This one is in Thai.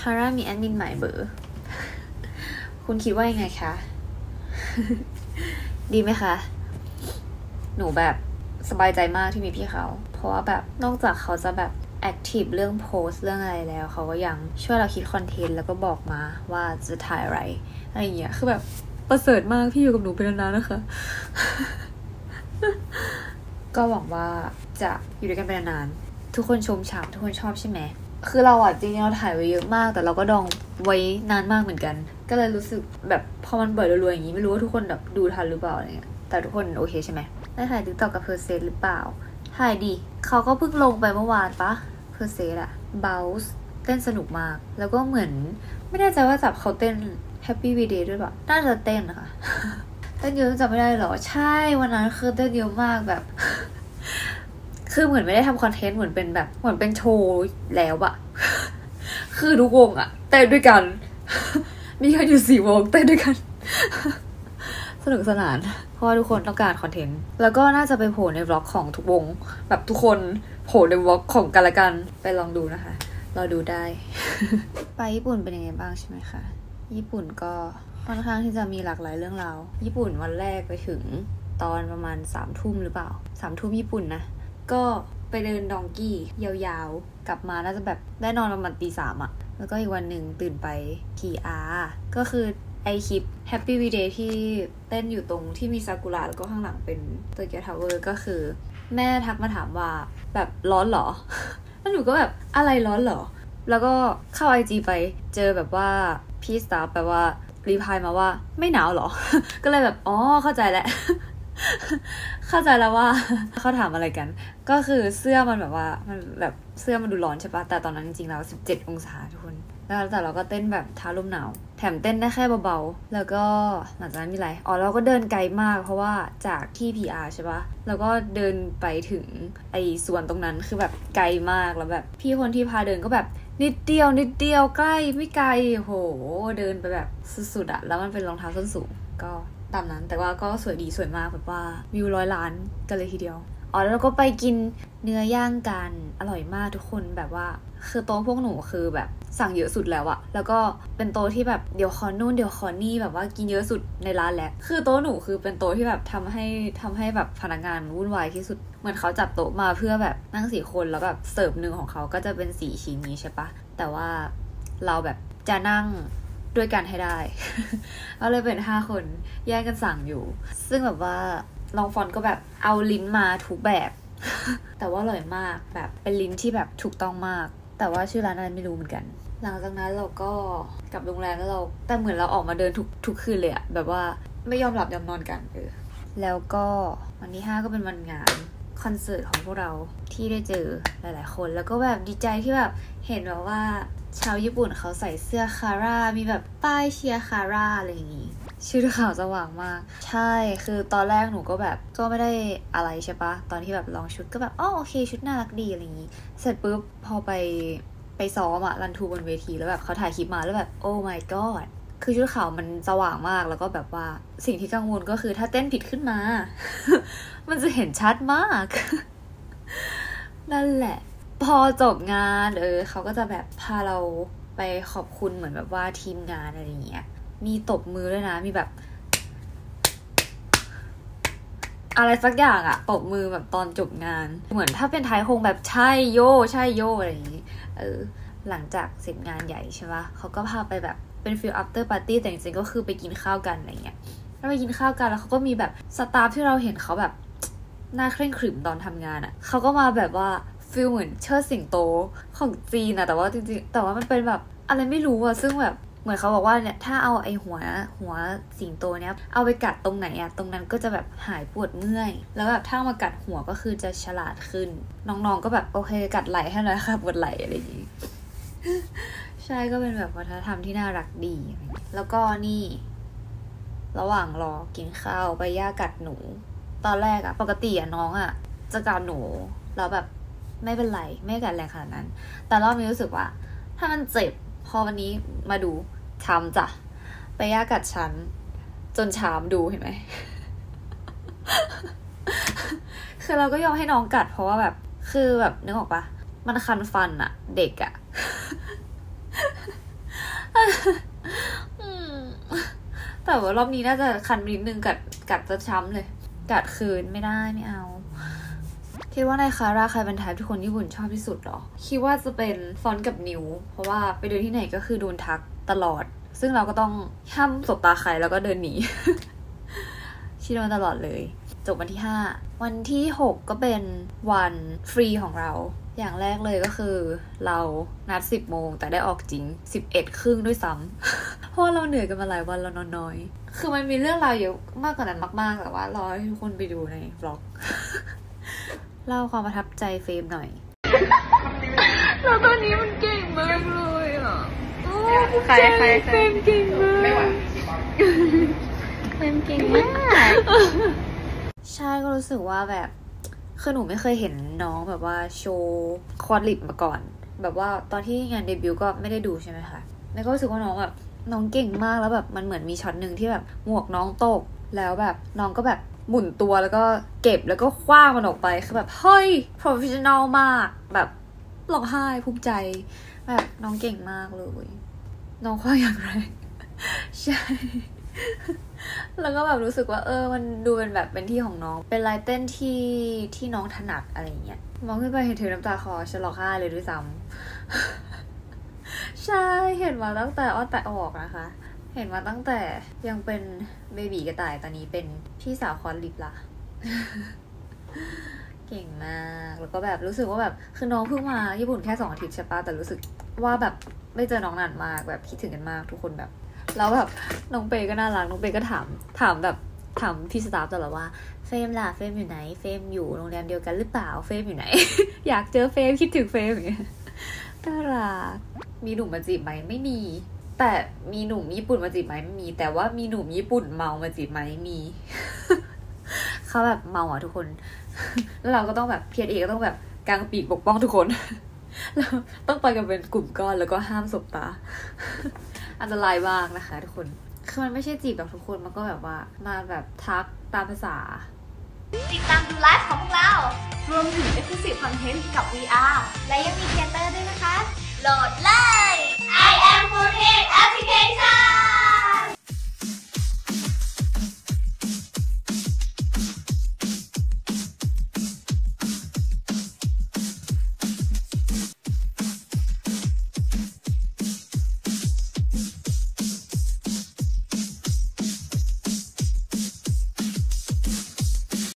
คาร่ามีแอดมินใหม่เบอร์คุณคิดว่ายังไงคะ ดีไหมคะหนูแบบสบายใจมากที่มีพี่เขาเพราะว่าแบบนอกจากเขาจะแบบแอคทีฟเรื่องโพสเรื่องอะไรแล้วเขาก็ยังช่วยเราคิดคอนเทนต์แล้วก็บอกมาว่าจะถ่ายอะไรอย่างเงี้ยคือแบบประเสริฐมากพี่อยู่กับหนูเป็นนานๆนะคะ ก็หวังว่าจะอยู่ด้วยกันเป็นนานๆทุกคนชมฉ่ำทุกคนชอบใช่ไหมคือเราจริงๆเราถ่ายไว้เยอะมากแต่เราก็ดองไว้นานมากเหมือนกันก็เลยรู้สึกแบบพอมันเปิดรัวๆอย่างนี้ไม่รู้ว่าทุกคนแบบดูทันหรือเปล่าอะไรเงี้ยแต่ทุกคนโอเคใช่ไหมได้ถ่ายติ๊กต็อกกับเพอร์เซสหรือเปล่าถ่ายดีเขาก็เพิ่งลงไปเมื่อวานปะเพอร์เซสอะเบลส์เต้นสนุกมากแล้วก็เหมือนไม่แน่ใจว่าจับเขาเต้น Happy V Day ด้วยปะน่าจะเต้นนะคะ เต้นเยอะจำไม่ได้หรอใช่วันนั้นคือเต้นเยอะมากแบบ คือเหมือนไม่ได้ทำคอนเทนต์เหมือนเป็นแบบเหมือนเป็นโชว์แล้วอะ คือทุกวงอะเต้นด้วยกัน มีกันอยู่4 วงเต้นด้วยกัน สนุกสนานเพราะว่าทุกคนต้องการคอนเทนต์แล้วก็น่าจะไปโผล่ในวล็อกของทุกวงแบบทุกคนโผล่ในวล็อกของกันละกันไปลองดูนะคะเราดูได้ ไปญี่ปุ่นเป็นยังไงบ้างใช่ไหมคะญี่ปุ่นก็ค่อนข้างที่จะมีหลากหลายเรื่องราวญี่ปุ่นวันแรกไปถึงตอนประมาณ3 ทุ่มหรือเปล่า3 ทุ่มญี่ปุ่นนะก็ไปเดินดองกี้ยาวๆกลับมาน่าจะแบบได้นอนประมาณตี 3อะแล้วก็อีกวันหนึ่งตื่นไป PR ก็คือไอคลิป Happy V Day ที่เต้นอยู่ตรงที่มีซากุระแล้วก็ข้างหลังเป็นโตเกียวทาวเวอร์ก็คือแม่ทักมาถามว่าแบบร้อนเหรอ แล้วหนูก็แบบอะไรร้อนเหรอแล้วก็เข้า IG ไปเจอแบบว่าพี่สตาฟแปลว่ารีพายมาว่าไม่หนาวเหรอ ก็เลยแบบอ๋อเข้าใจแล้ว เข้าใจแล้วว่า เขาถามอะไรกันก็คือเสื้อมันแบบว่ามันแบบเสื้อมันดูร้อนใช่ปะแต่ตอนนั้นจริงๆแล้ว17 องศาทุกคนแล้วแต่เราก็เต้นแบบท้าลมหนาวแถมเต้นได้แค่เบาๆแล้วก็หลังจากนั้นมีอะไรเราก็เดินไกลมากเพราะว่าจากที่ PR ใช่ปะแล้วก็เดินไปถึงไอ้ส่วนตรงนั้นคือแบบไกลมากแล้วแบบพี่คนที่พาเดินก็แบบนิดเดียวใกล้ไม่ไกลโหเดินไปแบบสุดๆอะแล้วมันเป็นรองเท้าส้นสูงก็ตามนั้นแต่ว่าก็สวยดีสวยมากแบบว่าวิว100 ล้านกันเลยทีเดียวแล้วเราก็ไปกินเนื้อย่างกันอร่อยมากทุกคนแบบว่าคือโต๊ะพวกหนูคือแบบสั่งเยอะสุดแล้วอะแล้วก็เป็นโต๊ะที่แบบเดี๋ยวขอนู่นเดี๋ยวขอนี่แบบว่ากินเยอะสุดในร้านแล้วคือโต๊ะหนูคือเป็นโต๊ะที่แบบทำให้แบบพนักงานวุ่นวายที่สุดเหมือนเขาจัดโต๊ะมาเพื่อแบบนั่ง4 คนแล้วแบบเสิร์ฟหนึ่งของเขาก็จะเป็น4 ชิ้นนี้ใช่ปะแต่ว่าเราแบบจะนั่งด้วยกันให้ได้ ก็เลยเป็น5 คนแยกกันสั่งอยู่ซึ่งแบบว่าลองฟอนก็แบบเอาลิ้นมาทุกแบบ แต่ว่าอร่อยมากแบบเป็นลิ้นที่แบบถูกต้องมากแต่ว่าชื่อร้านอะไรไม่รู้เหมือนกันหลังจากนั้นเราก็กลับโรงแรมแล้วเราแต่เหมือนเราออกมาเดินทุกคืนเลยอะแบบว่าไม่ยอมหลับยอมนอนกันแล้วก็วันที่5ก็เป็นวันงานคอนเสิร์ตของพวกเราที่ได้เจอหลายๆคนแล้วก็แบบดีใจที่แบบเห็นแบบว่าชาวญี่ปุ่นเขาใส่เสื้อคาร่ามีแบบป้ายเชียร์คาร่าอะไรอย่างงี้ชื่อข่าวสว่างมากใช่คือตอนแรกหนูก็แบบก็ไม่ได้อะไรใช่ปะตอนที่แบบลองชุดก็แบบโอเคชุดน่ารักดีอะไรอย่างงี้เสร็จปุ๊บพอไปซ้อมอะรันทูบนเวทีแล้วแบบเขาถ่ายคลิปมาแล้วแบบโอ้ my god คือชุดขาวมันสว่างมากแล้วก็แบบว่าสิ่งที่กังวลก็คือถ้าเต้นผิดขึ้นมา มันจะเห็นชัดมาก นั่นแหละพอจบงานเขาก็จะแบบพาเราไปขอบคุณเหมือนแบบว่าทีมงานอะไรอย่างเงี้ยมีตบมือด้วยนะมีแบบอะไรสักอย่างอะตบมือแบบตอนจบงานเหมือนถ้าเป็นไทยคงแบบใช่โยอะไรอย่างงี้หลังจากเสร็จงานใหญ่ใช่ปะเขาก็พาไปแบบเป็นฟิล after party แต่จริงๆก็คือไปกินข้าวกันอะไรเงี้ยแล้วไปกินข้าวกันแล้วเขาก็มีแบบสตาฟที่เราเห็นเขาแบบหน้าเคร่งขรึมตอนทำงานอะเขาก็มาแบบว่าฟิลเหมือนเชิดสิงโตของจีนอะแต่ว่าจริงๆแต่ว่ามันเป็นแบบอะไรไม่รู้อะซึ่งแบบเหมือนเขาบอกว่าเนี่ยถ้าเอาไอ้หัวสิงโตเนี้ยเอาไปกัดตรงไหนอะตรงนั้นก็จะแบบหายปวดเมื่อยแล้วแบบถ้ามากัดหัวก็คือจะฉลาดขึ้นน้องๆก็แบบโอเคกัดไหล่ให้หน่อยค่ะปวดไหล่อะไรอย่างงี้ ใช่ก็เป็นแบบวัฒนธรรมที่น่ารักดีแล้วก็นี่ระหว่างรอกินข้าวไปย่ากัดหนูตอนแรกอะปกติอะน้องอะจะกัดหนูแล้วแบบไม่เป็นไรไม่กัดแรงขนาดนั้นแต่รอบนี้รู้สึกว่าถ้ามันเจ็บพอวันนี้มาดูช้ำจ้ะไปย่ากัดฉันจนช้ำดูเห็นไหม คือเราก็ยอมให้น้องกัดเพราะว่าแบบคือแบบนึกออกปะมันคันฟันอะเด็กอะแต่ว่ารอบนี้น่าจะคันนิดนึงกัดจะช้ำเลยกัดคืนไม่ได้ไม่เอาคิดว่าในคาร่าใครเป็นไทป์ที่คนญี่ปุ่นชอบที่สุดหรอคิดว่าจะเป็นฟอนต์กับนิวเพราะว่าไปเดินที่ไหนก็คือโดนทักตลอดซึ่งเราก็ต้องห้ามสบตาใครแล้วก็เดินหนี ชิโดนตลอดเลยจบวันที่5วันที่6ก็เป็นวันฟรีของเราอย่างแรกเลยก็คือเรานัด10 โมงแต่ได้ออกจริง11 ครึ่งด้วยซ้ำ เพราะเราเหนื่อยกันมาหลายวันเรานอนน้อยคือมันมีเรื่องราวเยอะมากกว่านั้นมากๆแต่ว่ารอให้ทุกคนไปดูในบล็อก เล่าความประทับใจเฟรมหน่อย แล้วตอนนี้มันเก่งมากเลยอ่ะใครเฟรมเก่งมากไม่ไหวเฟรมเก่งมากใช่ก็รู้สึกว่าแบบคือหนูไม่เคยเห็นน้องแบบว่าโชว์คอร์ดลิปมาก่อนแบบว่าตอนที่งานเดบิวต์ก็ไม่ได้ดูใช่ไหมคะแล้วก็รู้สึกว่าน้องแบบน้องเก่งมากแล้วแบบมันเหมือนมีช็อตหนึ่งที่แบบหมวกน้องตกแล้วแบบน้องก็แบบหมุนตัวแล้วก็เก็บแล้วก็คว้างมันออกไปคือแบบเฮ้ย professional มากแบบร้องไห้ภูมิใจแบบน้องเก่งมากเลยน้องคว้างอย่างไร ใช่ แล้วก็แบบรู้สึกว่ามันดูเป็นแบบเป็นที่ของน้องเป็นลายเต้นที่น้องถนัดอะไรเงี้ยมองขึ้นไปเห็นเธอน้ำตาคลอฉันร้องไห้เลยด้วยซ้ำ ใช่เห็นมาตั้งแต่อ้อนแต่ออกนะคะเห็นมาตั้งแต่ยังเป็นเบบีกระต่ายตอนนี้เป็นพี่สาวคอนลิปละ เก่งมากแล้วก็แบบรู้สึกว่าแบบคือน้องเพิ่งมาญี่ปุ่นแค่2 อาทิตย์ใช่ปะแต่รู้สึกว่าแบบไม่เจอน้องนานมากแบบคิดถึงกันมากทุกคนแบบแล้วแบบน้องเปก็น่ารักน้องเปก็ถามแบบถามพี่สตาฟตลอดว่าเฟรมล่ะเฟรมอยู่ไหนเฟรมอยู่โรงแรมเดียวกันหรือเปล่าเฟรมอยู่ไหน อยากเจอเฟรมคิดถึงเฟรมอย่างเงี้ยน่ารักมีหนุ่มมาจีบไหมไม่มีแต่มีหนุ่มญี่ปุ่นมาจีบไหมไม่มีแต่ว่ามีหนุ่มญี่ปุ่นเมามาจีบไหมมี เขาแบบเมาอ่ะทุกคน แล้วเราก็ต้องแบบเพียรเอก็ต้องแบบกางปีกปกป้องทุกคน แล้วต้องไปกันเป็นกลุ่มก้อนแล้วก็ห้ามสบตา อันตรายมากนะคะทุกคนคือมันไม่ใช่จีบแบบทุกคนมันก็แบบว่ามาแบบทักตามภาษาติดตามดูไลฟ์ของพวกเรารวมถึง Exclusive Content กับ VR และยังมีเทเตอร์ด้วยนะคะโหลดเล